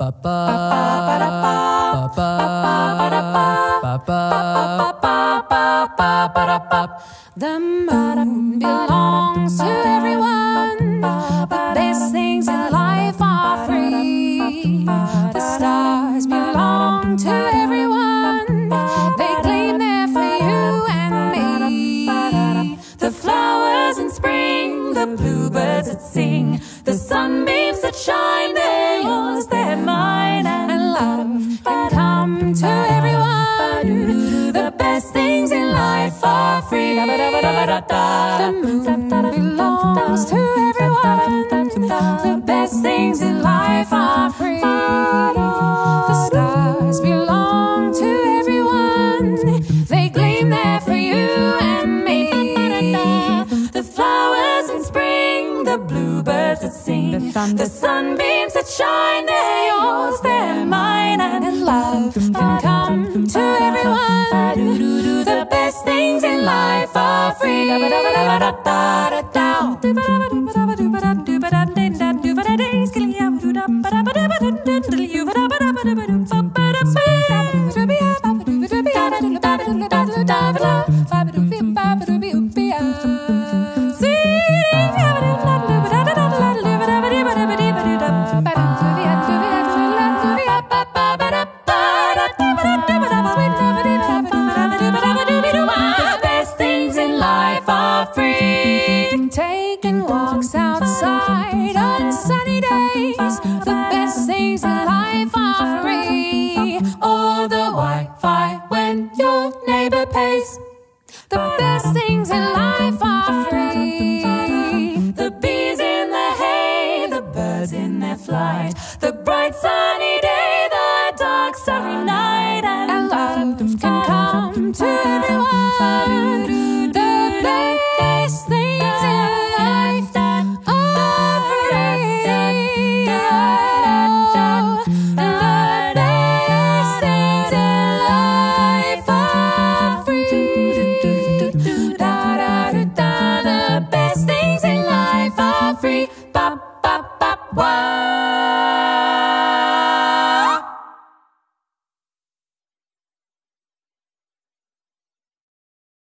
The moon belongs to everyone. The best things in life are free. The stars belong to everyone. They gleam there for you and me. The flowers in spring, the bluebirds that sing, the sunbeams that shine, they're yours, they're mine. And love can come to everyone. The best things in life are free. The moon belongs to everyone. The best things in life are free. The stars belong to everyone. They gleam there for you and me. The flowers in spring, the bluebirds that sing, the sunbeams that shine, they're yours, they're mine. And love can come to everyone. The best things in life are free. Taking walks outside on sunny days. The best things in life are free. Or the Wi-Fi when your neighbor pays. The best things in life are free. The bees in the hay, the birds in their flight, the bright sunny day, the dark starry night. And love can come to everyone. The best things in life are free. The best things in life are free. The best things in life are free. Bop, bop, bop, wow.